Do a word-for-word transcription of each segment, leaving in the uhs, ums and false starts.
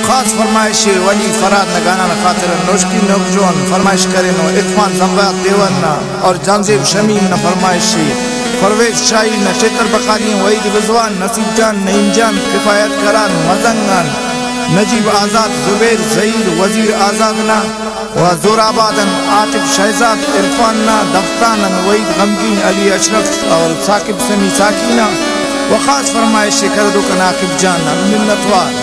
खास फरमाइश वली फराद नगाना न खातिर नोशकी नौजवान फरमाइश करे नो इरफान जंबात देवना और जानजेब शमीम न फरमाइश परवेज शाही न चेतर बखानी वहीद रिजवान नसीब जान नईम जान किफायत करान मजंगान नजीब आजाद जुबैर जहीर वजीर आजाद ना व जोराबादन आतिफ शहजाद इरफान ना दफ्तानन वहीद गमगीन अली अशरफ और साकिब समी साकिना व खास फरमाइश कर दो कनाकिब जान मिन्नतवार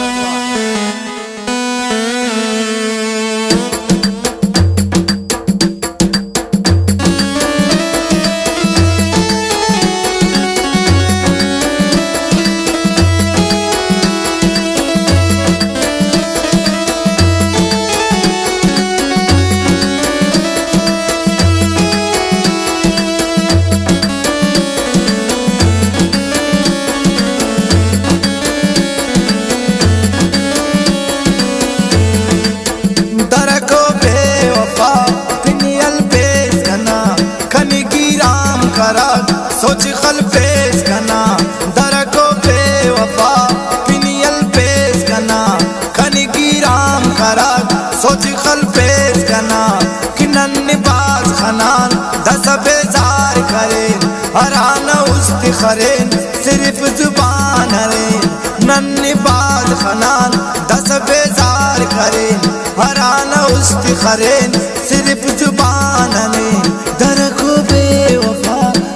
सोच खल पेश कना दर को बेवफा पिनियल पेश कना खनगी राम करा सोच खल पेश कना कि नन्नी बाज खनान दस बेजार करें हराना उस्तिखरें सिर्फ जुबान हरें नन्नी बाज खनान दस बेजार करें हराना उस्तिखरें सिर्फ जुबान हरें दर को बेवफा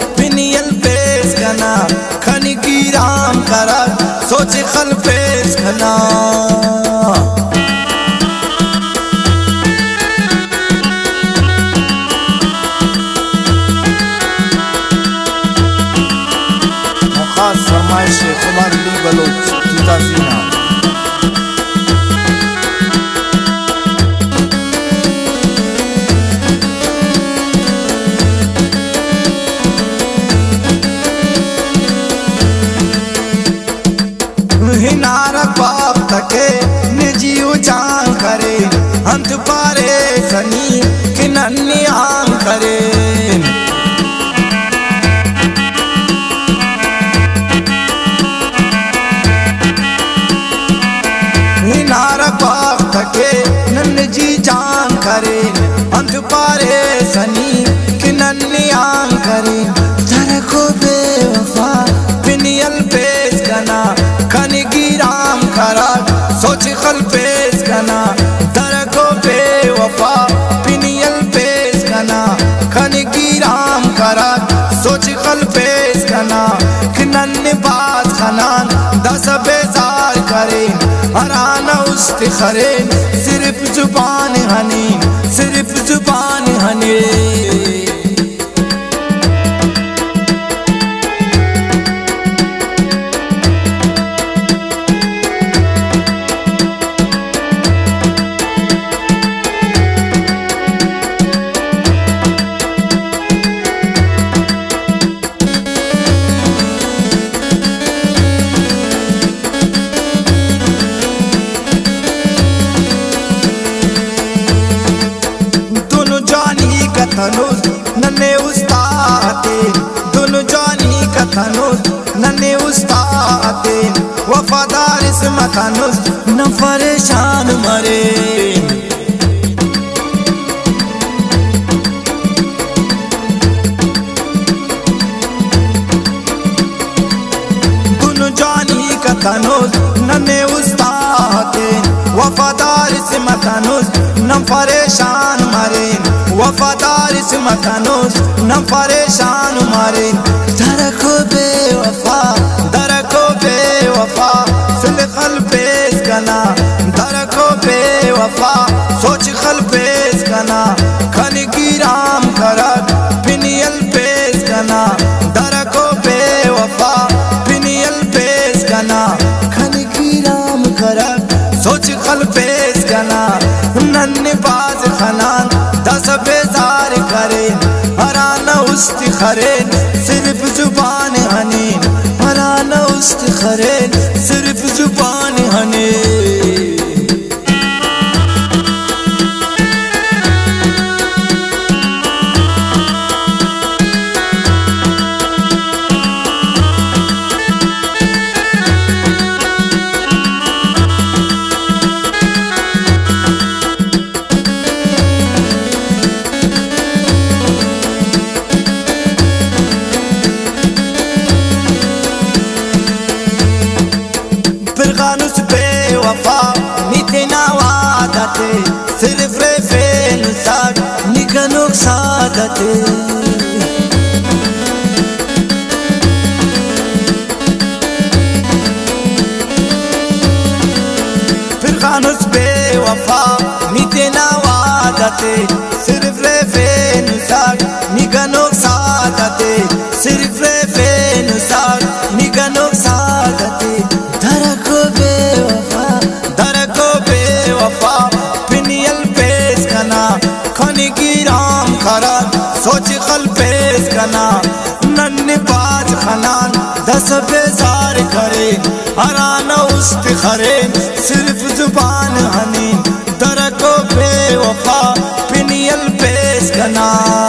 खनगी राम करा सोच खल पेश खना खास फरमाइश खुमार ली बलोच तुतासीना नारक बाप तके निजीव जान करे अंत पारे सनी कि नन्नी आम करे नारक बाप तके नन्नी जी जान करे अंत पारे सनी कि नन्नी आम करे जरा को बेवफा पिनियल पेश कना खनगी राम करा सोच खल पेश कना दर को बेवफा पिनियल पेश कना खनगी राम करा सोच खल पेश कना कि नन्नी बात खनान दस बेजार करें हराना उस्तिखरें सिर्फ जुबान हनी सिर्फ जुबान हनी कथनुस नन्हे उस्तादे दोनों जानी कथनुस नन्हे उस्तादे वफादार इसमतनुस न परेशान मरे दोनों जानी कथनुस नन्हे उस्तादे वफादार इसमतनुस न परेशान मरे वफादार इसमतनुस न परेशान मारे दर को बेवफा दर को बेवफा सुन खल पेश कना दर को बेवफा सोच खल पेश कना खनगी राम करा पिनियल पेश कना दर को बेवफा पिनियल पेश कना खनगी राम करा सोच खल पेश कना नन्नी बाज खनान दस बेजार करें हराना उस्तिखरें सिर्फ जुबान हनी हराना उस्तिखरें सिर्फ जुबान हनी बेवफा नितना वादते सिर्फ रे फेन साग निकनो सादते फिर खानुस बेवफा नितना वादते सिर्फ रे फेन साग निकनो सादते सिर्फ रे फेन साग निकनो सादते धरको बेवफा धरको बेवफा पिनियल पेश कना खनी की राम खरा सोच कल पेश कना नन्ने बाज खनान दस बेजार करे हराना उस्त खरे सिर्फ जुबान हनी धरको बेवफा पिनियल पेश कना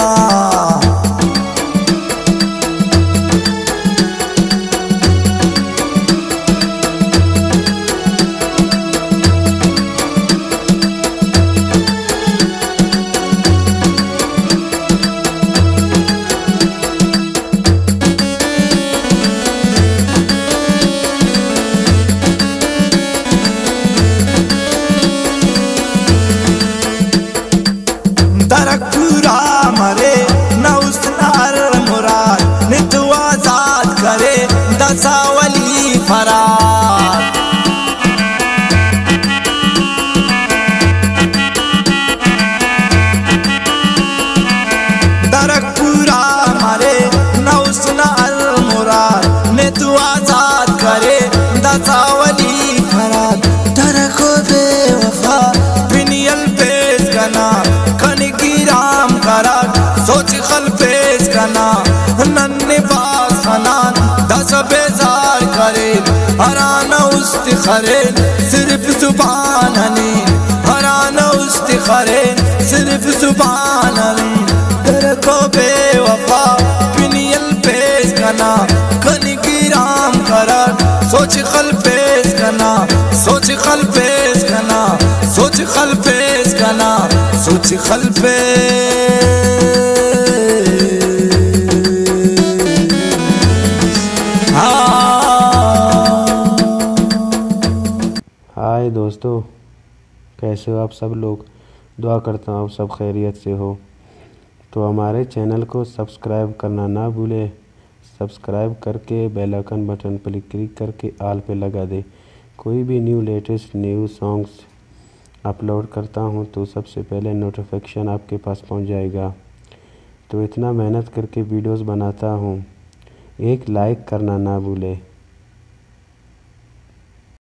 पूरा मरे न उसनार मुराद नित आजाद करे दसावली फरार दरक पूरा मरे न उसनार मुराद नित आजाद करे दसावली फरार दरको बेवफा पिनियल पेश कना राम करा सोच खल पेश कना नन्ने बास खनान दस बेजार करे हराना उस्त खरे सिर्फ जुबान हनी हराना उस्त खरे सिर्फ जुबान हनी तेरे को बेवफा पिनियल पेश कना कनी की राम करा सोच खल पेश कना सोच खल पेश कना सोच खल पेश कना सोच खल पे हाय दोस्तों, कैसे हो आप सब लोग। दुआ करता हूँ आप सब खैरियत से हो। तो हमारे चैनल को सब्सक्राइब करना ना भूले। सब्सक्राइब करके बेल आइकन बटन पर क्लिक करके ऑल पे लगा दे। कोई भी new latest new songs upload करता हूँ तो सबसे पहले नोटिफिकेशन आपके पास पहुँच जाएगा। तो इतना मेहनत करके वीडियोस बनाता हूँ, एक लाइक करना ना भूले।